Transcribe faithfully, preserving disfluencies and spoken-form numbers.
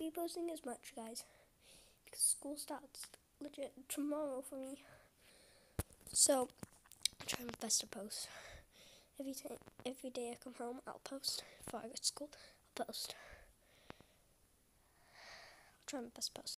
be posting as much, guys, because school starts legit tomorrow for me. So I'll try my best to post. Every time, every day I come home, I'll post. Before I go to school, I'll post. I'll try my best to post.